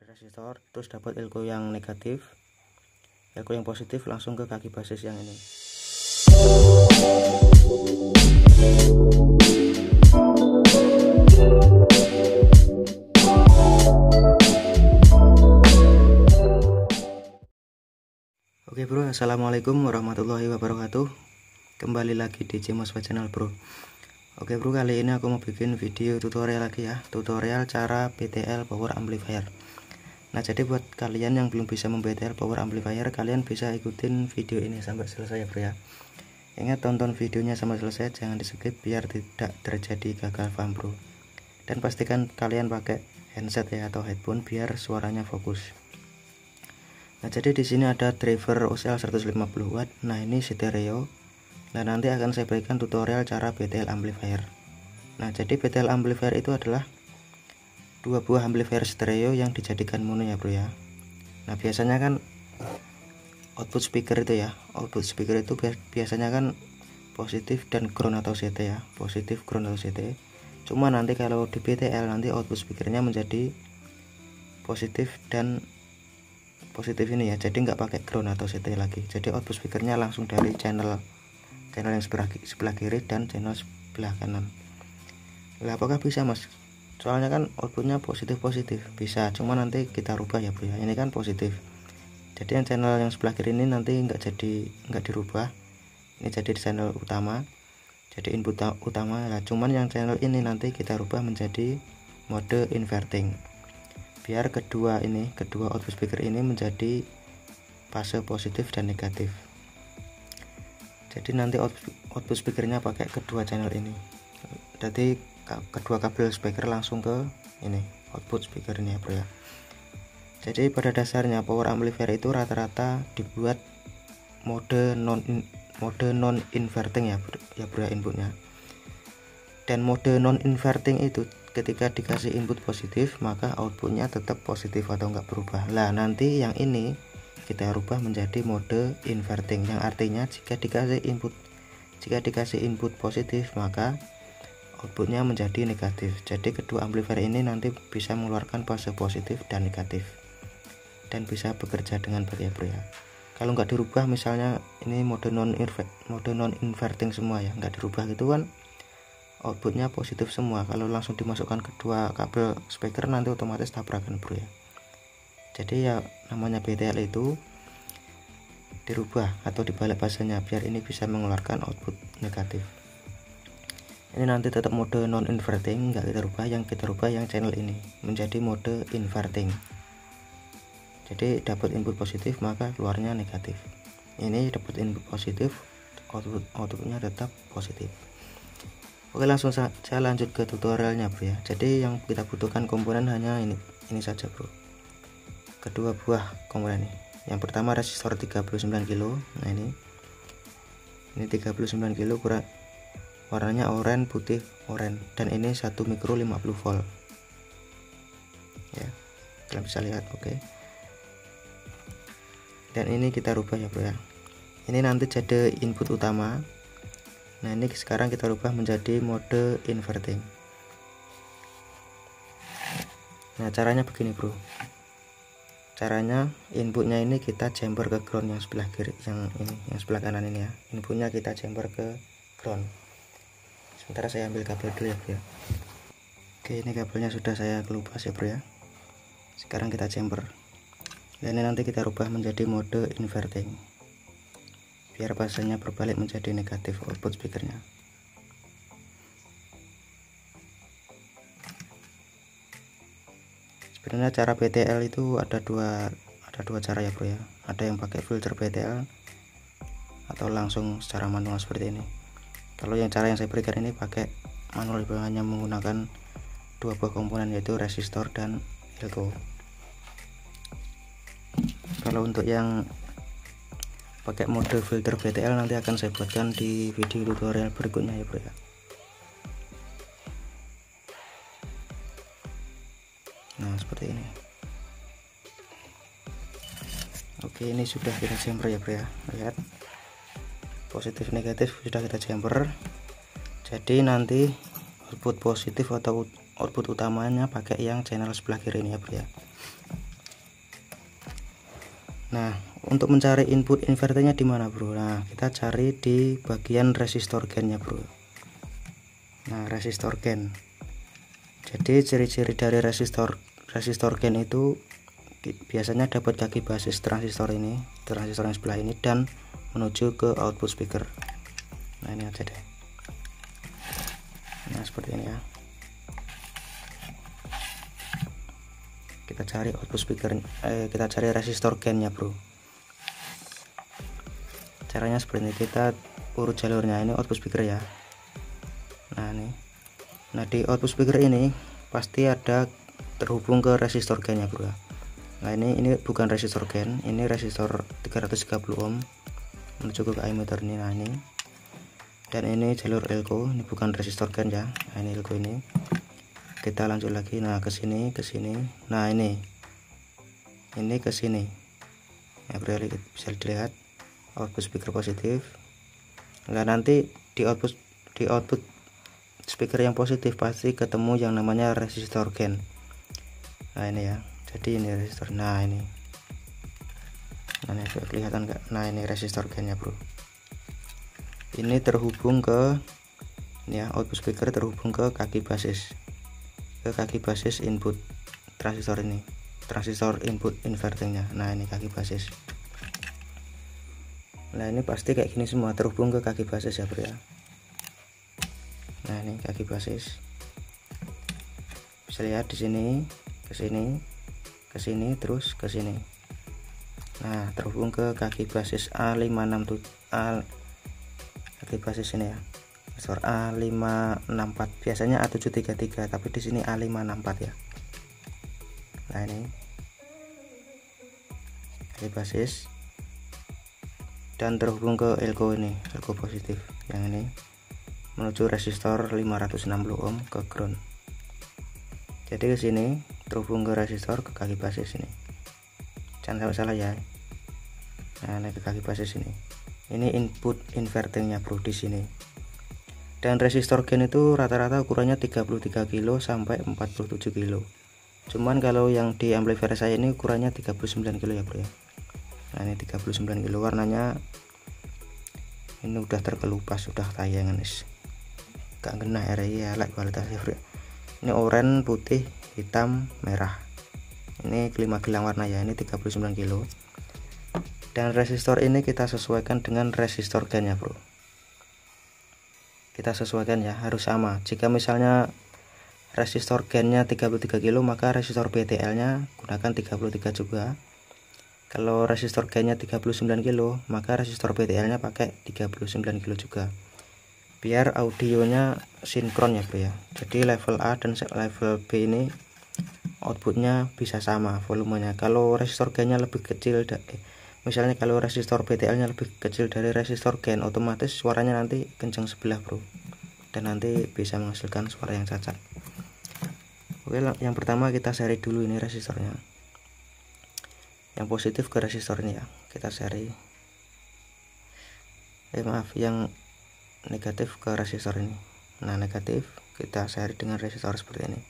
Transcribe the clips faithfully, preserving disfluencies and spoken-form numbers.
resistor, terus dapat elko yang negatif, elko yang positif langsung ke kaki basis yang ini. Oke bro, assalamualaikum warahmatullahi wabarakatuh. Kembali lagi di Cmosfet channel bro. Oke bro, kali ini aku mau bikin video tutorial lagi ya, tutorial cara B T L power amplifier. Nah jadi buat kalian yang belum bisa mem-B T L power amplifier, kalian bisa ikutin video ini sampai selesai ya bro ya. Ingat, tonton videonya sampai selesai, jangan di skip biar tidak terjadi gagal paham bro. Dan pastikan kalian pakai headset ya atau headphone biar suaranya fokus. Nah jadi di sini ada driver O C L seratus lima puluh watt. Nah ini stereo. Nah nanti akan saya berikan tutorial cara B T L amplifier. Nah jadi B T L amplifier itu adalah dua buah amplifier stereo yang dijadikan mono ya bro ya. Nah biasanya kan output speaker itu ya, output speaker itu biasanya kan positif dan ground atau C T ya, positif ground atau C T. Cuma nanti kalau di B T L nanti output speakernya menjadi positif dan positif ini ya, jadi nggak pakai ground atau C T lagi. Jadi output speakernya langsung dari channel channel yang sebelah, sebelah kiri dan channel sebelah kanan. Lah apakah bisa mas? Soalnya kan outputnya positif positif bisa, cuma nanti kita rubah ya bro ya. Ini kan positif, jadi yang channel yang sebelah kiri ini nanti nggak jadi nggak dirubah, ini jadi channel utama, jadi input utama lah. Cuman yang channel ini nanti kita rubah menjadi mode inverting, biar kedua ini kedua output speaker ini menjadi fase positif dan negatif. Jadi nanti output, output speakernya pakai kedua channel ini, jadi kedua kabel speaker langsung ke ini output speaker ini ya bro ya. Jadi pada dasarnya power amplifier itu rata-rata dibuat mode non mode non inverting ya bro, ya bro ya inputnya. Dan mode non inverting itu ketika dikasih input positif maka outputnya tetap positif atau enggak berubah. Lah nanti yang ini kita rubah menjadi mode inverting, yang artinya jika dikasih input jika dikasih input positif maka outputnya menjadi negatif. Jadi kedua amplifier ini nanti bisa mengeluarkan fase positif dan negatif dan bisa bekerja dengan baik ya bro ya. Kalau nggak dirubah, misalnya ini mode non mode non inverting semua ya, nggak dirubah gitu kan outputnya positif semua. Kalau langsung dimasukkan kedua kabel speaker nanti otomatis tabrakan bro ya. Jadi ya namanya B T L itu dirubah atau dibalik fasenya biar ini bisa mengeluarkan output negatif. Ini nanti tetap mode non inverting, nggak kita rubah, yang kita rubah yang channel ini menjadi mode inverting. Jadi dapat input positif maka keluarnya negatif. Ini dapat input positif, output outputnya tetap positif. Oke, langsung saya lanjut ke tutorialnya bro ya. Jadi yang kita butuhkan komponen hanya ini ini saja bro, kedua buah komponen ini. Yang pertama resistor tiga puluh sembilan kilo. Nah ini ini tiga puluh sembilan kilo, kurang warnanya oranye putih oranye, dan ini satu mikro lima puluh volt ya, kalian bisa lihat. Oke, dan ini kita rubah ya bro ya. Ini nanti jadi input utama. Nah ini sekarang kita rubah menjadi mode inverting. Nah caranya begini bro, caranya inputnya ini kita jumper ke ground yang sebelah kiri, yang ini yang sebelah kanan ini ya. Inputnya kita jumper ke ground. Sementara saya ambil kabel dulu ya bro ya. Oke, ini kabelnya sudah saya kelupas ya bro ya. Sekarang kita jumper, dan ini nanti kita rubah menjadi mode inverting biar fasenya berbalik menjadi negatif output speakernya. Sebenarnya cara B T L itu ada dua ada dua cara ya bro ya. Ada yang pakai filter B T L atau langsung secara manual seperti ini. Kalau yang cara yang saya berikan ini pakai manual, hanya menggunakan dua buah komponen yaitu resistor dan elko. Kalau untuk yang pakai mode filter B T L nanti akan saya buatkan di video tutorial berikutnya ya bro ya. Nah seperti ini. Oke, ini sudah kita jumper ya bro ya. Lihat, positif negatif sudah kita jumper. Jadi nanti output positif atau output utamanya pakai yang channel sebelah kiri ini ya bro ya. Nah, untuk mencari input inverternya di mana, bro? Nah, kita cari di bagian resistor gainnya, bro. Nah, resistor gain. Jadi ciri-ciri dari resistor resistor gain itu biasanya dapat kaki basis transistor ini, transistor yang sebelah ini, dan menuju ke output speaker. Nah, ini aja deh. Nah, seperti ini ya. Kita cari output speaker, eh, kita cari resistor gainnya, bro. Caranya seperti ini, kita urut jalurnya. Ini output speaker ya. Nah, ini. Nah, di output speaker ini pasti ada terhubung ke resistor gainnya, bro. Nah, ini ini bukan resistor gain, ini resistor tiga ratus tiga puluh ohm menuju ke emitter ini. Nah, ini. Dan ini jalur elko, ini bukan resistor gain ya. Nah, ini elko ini. Kita lanjut lagi. Nah, ke sini, ke sini. Nah, ini. Ini ke sini. Ya, bro, bisa dilihat output speaker positif. Nah, nanti di output di output speaker yang positif pasti ketemu yang namanya resistor gain. Nah, ini ya. Jadi ini resistor. Nah, ini. Nah, ini kelihatan enggak? Nah, ini resistor gainnya, bro. Ini terhubung ke ini ya, output speaker terhubung ke kaki basis. Ke kaki basis input transistor ini. Transistor input invertingnya. Nah, ini kaki basis. Nah, ini pasti kayak gini semua terhubung ke kaki basis ya, bro ya. Nah, ini kaki basis. Bisa lihat di sini, ke sini, ke sini, terus ke sini. Nah, terhubung ke kaki basis A lima enam tujuh, A, kaki basis ini ya. Resistor A lima enam empat. Biasanya A tujuh tiga tiga, tapi di sini A lima enam empat ya. Nah, ini kaki basis dan terhubung ke elko ini, elko positif yang ini menuju resistor lima ratus enam puluh ohm ke ground. Jadi ke sini terhubung ke resistor ke kaki basis ini. Jangan sampai salah ya. Nah, ini ke kaki basis ini. Ini input invertingnya, bro, di sini. Dan resistor gain itu rata-rata ukurannya tiga puluh tiga kilo sampai empat puluh tujuh kilo. Cuman kalau yang di amplifier saya ini ukurannya tiga puluh sembilan kilo ya, bro ya. Nah, ini tiga puluh sembilan kilo, warnanya ini udah terkelupas, sudah tayangan guys. Gak kena R I ya, like kualitasnya, bro. Ini oranye, putih, hitam, merah. Ini kelima gelang warna ya, ini tiga puluh sembilan kilo. Dan resistor ini kita sesuaikan dengan resistor gainnya, bro. Kita sesuaikan ya, harus sama. Jika misalnya resistor gainnya tiga puluh tiga kilo, maka resistor B T L nya gunakan tiga puluh tiga juga. Kalau resistor gainnya tiga puluh sembilan kilo, maka resistor B T L nya pakai tiga puluh sembilan kilo juga, biar audionya sinkron ya, bro ya. Jadi level A dan level B ini outputnya bisa sama volumenya. Kalau resistor gainnya lebih kecil, eh, misalnya kalau resistor B T L nya lebih kecil dari resistor gain, otomatis suaranya nanti kencang sebelah, bro, dan nanti bisa menghasilkan suara yang cacat. Oke, yang pertama kita seri dulu ini resistornya. Yang positif ke resistor ini ya, kita seri. Eh maaf, yang negatif ke resistor ini. Nah, negatif kita seri dengan resistor seperti ini.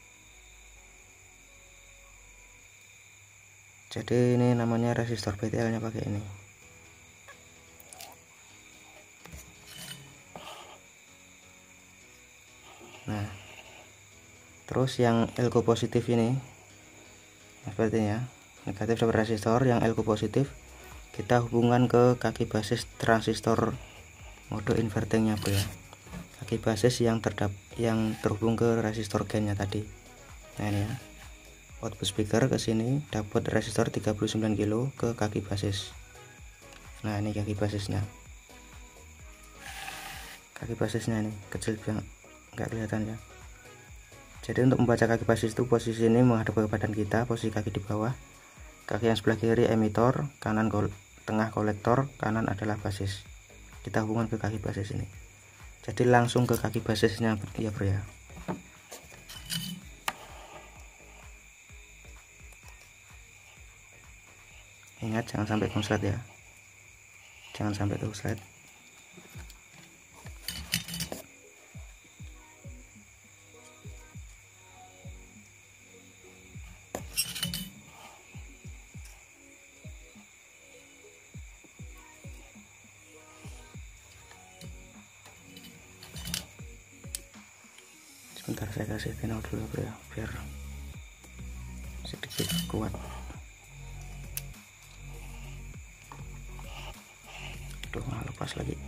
Jadi ini namanya resistor B T L nya pakai ini. Nah, terus yang elko positif ini seperti ini ya, negatif dari resistor. Yang elko positif kita hubungkan ke kaki basis transistor mode invertingnya, bro ya. Kaki basis yang terdap yang terhubung ke resistor gainnya tadi. Nah, ini ya, output speaker ke sini dapat resistor tiga puluh sembilan kilo ke kaki basis. Nah, ini kaki basisnya. Kaki basisnya ini kecil banget, nggak kelihatan ya. Jadi untuk membaca kaki basis itu posisi ini menghadap ke badan kita, posisi kaki di bawah. Kaki yang sebelah kiri emitor, kanan kol tengah kolektor, kanan adalah basis. Kita hubungkan ke kaki basis ini. Jadi langsung ke kaki basisnya ya, bro ya. Ingat jangan sampai konslet ya, jangan sampai konslet. Bentar saya kasih tenor dulu bro ya, biar sedikit kuat. Aduh, nggak lepas lagi.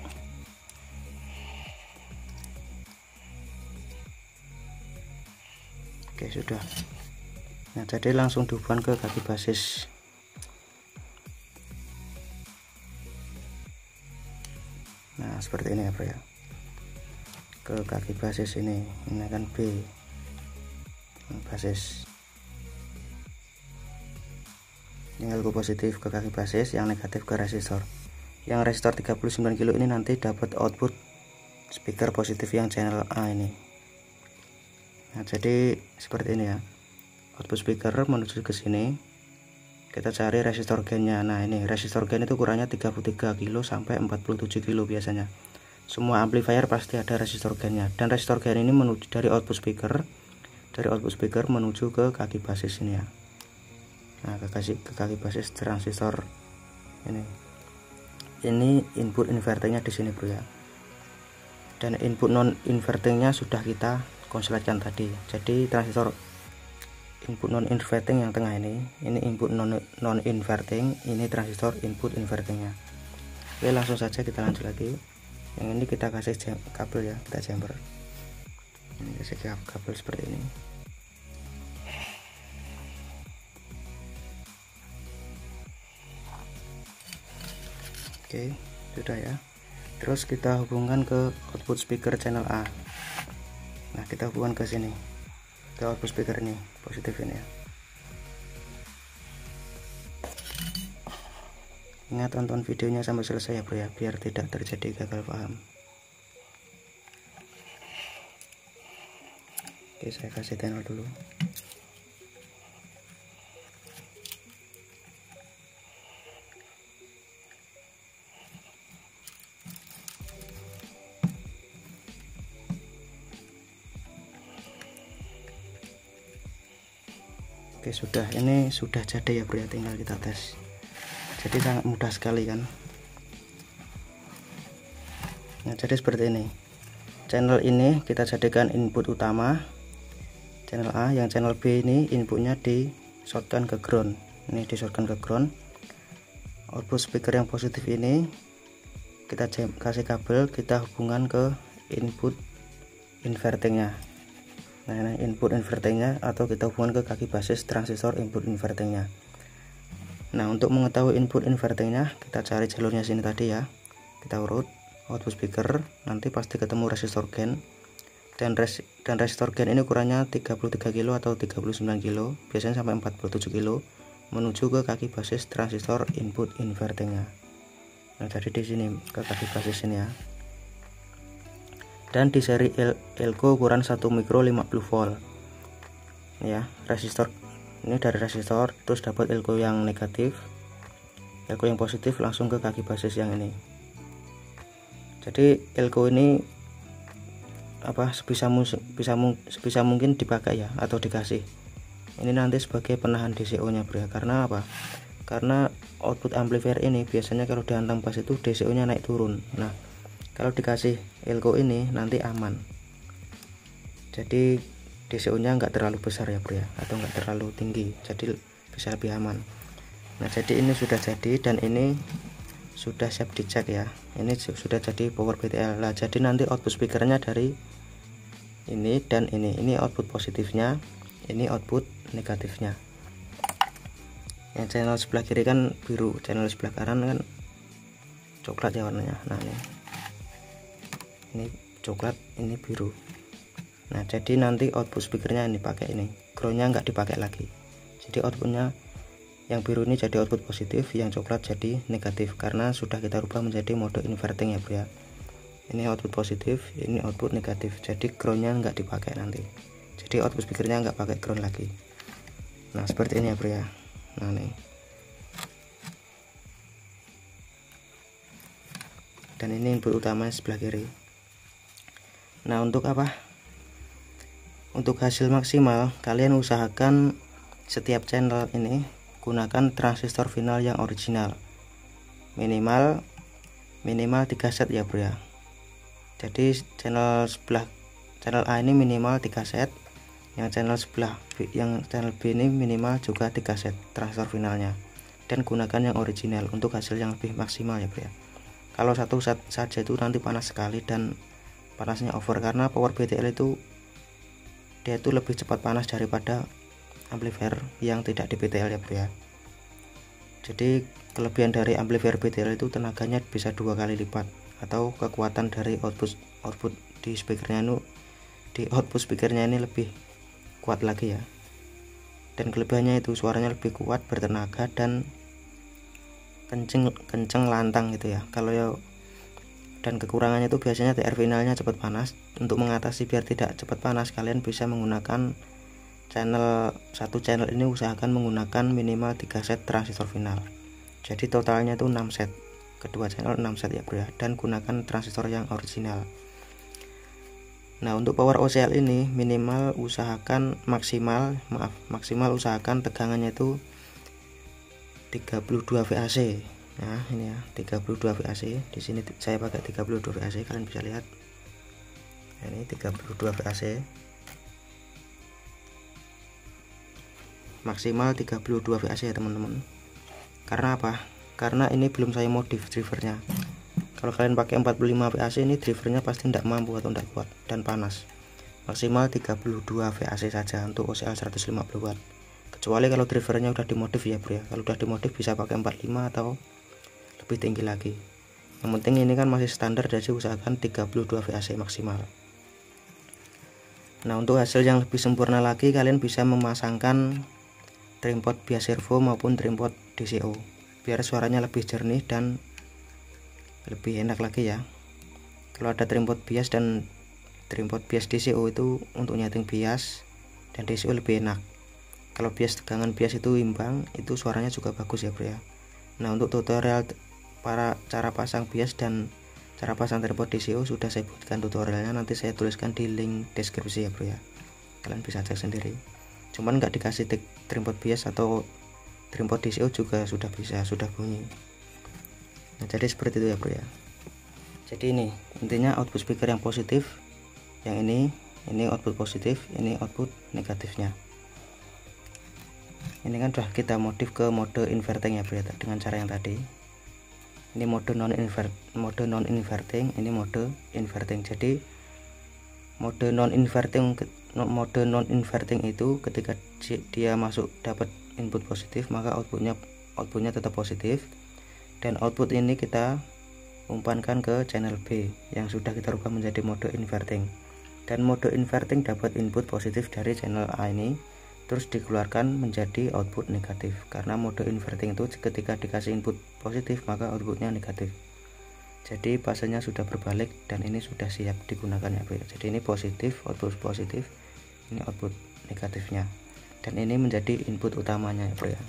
Oke sudah. Nah jadi langsung dihubungkan ke kaki basis. Nah seperti ini ya bro ya, ke kaki basis ini. Ini kan B basis, yang elko positif ke kaki basis, yang negatif ke resistor. Yang resistor tiga puluh sembilan kilo ini nanti dapat output speaker positif yang channel A ini. Nah jadi seperti ini ya, output speaker menuju ke sini. Kita cari resistor gainnya. Nah ini resistor gain itu ukurannya tiga puluh tiga kilo sampai empat puluh tujuh kilo biasanya. Semua amplifier pasti ada resistor gainnya, dan resistor gain ini menuju dari output speaker, dari output speaker menuju ke kaki basis ini ya. Nah ke kaki, ke kaki basis transistor ini. Ini input invertingnya di sini bro ya, dan input non invertingnya sudah kita konsletkan tadi. Jadi transistor input non inverting yang tengah ini, ini input non non inverting, ini transistor input invertingnya. Oke langsung saja kita lanjut lagi. Yang ini kita kasih kabel ya, kita jumper. Ini kasih kabel seperti ini. Oke sudah ya. Terus kita hubungkan ke output speaker channel A. Nah kita hubungkan ke sini, ke output speaker ini positif ini ya. Ingat tonton videonya sampai selesai ya bro ya, biar tidak terjadi gagal paham. Oke saya kasih tenor dulu. Oke sudah, ini sudah jadi ya bro ya, tinggal kita tes. Jadi sangat mudah sekali kan. Nah jadi seperti ini, channel ini kita jadikan input utama channel A, yang channel B ini inputnya di shortkan ke ground. Ini di shortkan ke ground. Output speaker yang positif ini kita kasih kabel, kita hubungkan ke input invertingnya. Nah ini input invertingnya, atau kita hubungkan ke kaki basis transistor input invertingnya. Nah untuk mengetahui input invertingnya, kita cari jalurnya sini tadi ya, kita urut output speaker, nanti pasti ketemu resistor gain, dan res dan resistor gain ini ukurannya tiga puluh tiga kilo atau tiga puluh sembilan kilo, biasanya sampai empat puluh tujuh kilo, menuju ke kaki basis transistor input invertingnya. Nah jadi di sini ke kaki basis ini ya. Dan di seri elko ukuran satu mikro lima puluh volt ya, resistor ini dari resistor, terus dapat elko yang negatif, elko yang positif langsung ke kaki basis yang ini. Jadi elko ini apa sebisa bisa sebisa mungkin dipakai ya, atau dikasih ini nanti sebagai penahan D C O nya bro ya. Karena apa? Karena output amplifier ini biasanya kalau dihantam pas itu D C O nya naik turun. Nah kalau dikasih elko ini nanti aman, jadi D C O nya nggak terlalu besar ya bro ya, atau nggak terlalu tinggi, jadi bisa lebih aman. Nah jadi ini sudah jadi, dan ini sudah siap dicek ya, ini sudah jadi power B T L lah. Jadi nanti output speakernya dari ini dan ini, ini output positifnya, ini output negatifnya. Yang channel sebelah kiri kan biru, channel sebelah kanan kan coklat ya warnanya. Nah ini ini coklat, ini biru. Nah jadi nanti output speakernya ini pakai ini, groundnya nggak dipakai lagi, jadi outputnya yang biru ini jadi output positif, yang coklat jadi negatif, karena sudah kita rubah menjadi mode inverting ya bro ya. Ini output positif, ini output negatif, jadi groundnya nggak dipakai nanti, jadi output speakernya nggak pakai ground lagi. Nah seperti ini ya bro ya. Nah nih, dan ini input utama sebelah kiri. Nah untuk apa? Untuk hasil maksimal, kalian usahakan setiap channel ini gunakan transistor final yang original, minimal minimal tiga set ya bro ya. Jadi channel sebelah channel A ini minimal tiga set, yang channel sebelah yang channel B ini minimal juga tiga set transistor finalnya, dan gunakan yang original untuk hasil yang lebih maksimal ya bro ya. Kalau satu set saja itu nanti panas sekali dan panasnya over, karena power B T L itu dia itu lebih cepat panas daripada amplifier yang tidak di B T L ya bro ya. Jadi kelebihan dari amplifier B T L itu tenaganya bisa dua kali lipat, atau kekuatan dari output output di speakernya itu di output speakernya ini lebih kuat lagi ya. Dan kelebihannya itu suaranya lebih kuat, bertenaga, dan kenceng kenceng lantang gitu ya. Kalau ya, dan kekurangannya itu biasanya T R finalnya cepat panas. Untuk mengatasi biar tidak cepat panas, kalian bisa menggunakan channel satu channel ini usahakan menggunakan minimal tiga set transistor final. Jadi totalnya itu enam set, kedua channel enam set ya bro ya, dan gunakan transistor yang original. Nah, untuk power O C L ini minimal usahakan maksimal maaf maksimal usahakan tegangannya itu tiga puluh dua volt. Nah, ini ya, tiga puluh dua volt. Di sini saya pakai tiga puluh dua volt, kalian bisa lihat. Nah, ini tiga puluh dua volt. Maksimal tiga puluh dua volt ya teman-teman. Karena apa? Karena ini belum saya modif drivernya. Kalau kalian pakai empat puluh lima volt ini drivernya pasti tidak mampu atau tidak kuat dan panas. Maksimal tiga puluh dua volt saja untuk O C L seratus lima puluh watt. Kecuali kalau drivernya udah dimodif ya bro ya. Kalau udah dimodif bisa pakai empat puluh lima atau lebih tinggi lagi. Yang penting ini kan masih standar, jadi usahakan tiga puluh dua volt maksimal. Nah, untuk hasil yang lebih sempurna lagi, kalian bisa memasangkan trimpot bias servo maupun trimpot D C O biar suaranya lebih jernih dan lebih enak lagi ya. Kalau ada trimpot bias dan trimpot bias D C O itu untuk nyeting bias, dan D C O lebih enak. Kalau bias tegangan bias itu imbang, itu suaranya juga bagus ya bro ya. Nah, untuk tutorial para cara pasang bias dan cara pasang trimpot D C O sudah saya buatkan tutorialnya, nanti saya tuliskan di link deskripsi ya bro ya. Kalian bisa cek sendiri. Cuman nggak dikasih trimpot bias atau trimpot D C O juga sudah bisa, sudah bunyi. Nah, jadi seperti itu ya bro ya. Jadi ini intinya output speaker yang positif, yang ini ini output positif, ini output negatifnya. Ini kan sudah kita modif ke mode inverting ya bro ya, dengan cara yang tadi. Ini mode non invert mode non inverting, ini mode inverting. Jadi mode non inverting mode non inverting itu ketika dia masuk dapat input positif, maka outputnya outputnya tetap positif, dan output ini kita umpankan ke channel B yang sudah kita rubah menjadi mode inverting. Dan mode inverting dapat input positif dari channel A ini, terus dikeluarkan menjadi output negatif. Karena mode inverting itu ketika dikasih input positif maka outputnya negatif. Jadi fasenya sudah berbalik dan ini sudah siap digunakan ya bro. Jadi ini positif, output positif, ini output negatifnya, dan ini menjadi input utamanya ya bro ya.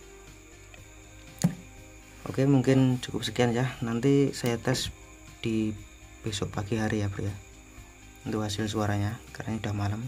Oke, mungkin cukup sekian ya. Nanti saya tes di besok pagi hari ya bro ya, untuk hasil suaranya, karena ini udah malam.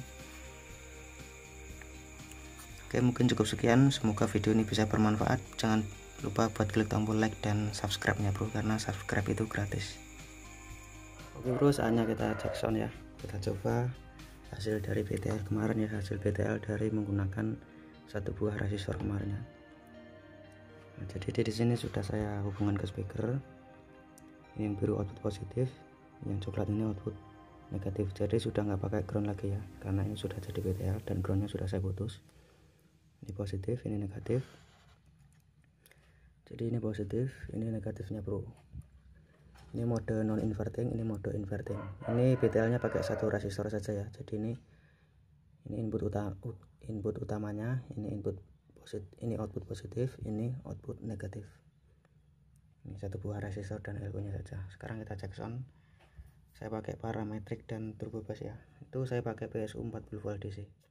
Oke, mungkin cukup sekian. Semoga video ini bisa bermanfaat. Jangan lupa buat klik tombol like dan subscribe nya bro, karena subscribe itu gratis. Oke bro, saatnya kita cek sound ya. Kita coba hasil dari B T L kemarin ya, hasil B T L dari menggunakan satu buah resistor kemarin ya. Nah, jadi di sini sudah saya hubungkan ke speaker. Ini yang biru output positif, yang coklat ini output negatif. Jadi sudah nggak pakai ground lagi ya, karena ini sudah jadi B T L dan groundnya sudah saya putus. Ini positif, ini negatif. Jadi ini positif, ini negatifnya bro. Ini mode non inverting, ini mode inverting. Ini B T L nya pakai satu resistor saja ya. Jadi ini ini input utama input utamanya, ini input positif, ini output positif, ini output negatif. Ini satu buah resistor dan L E O nya saja. Sekarang kita cek sound. Saya pakai parametrik dan turbo bass ya. Itu saya pakai P S U empat puluh volt D C.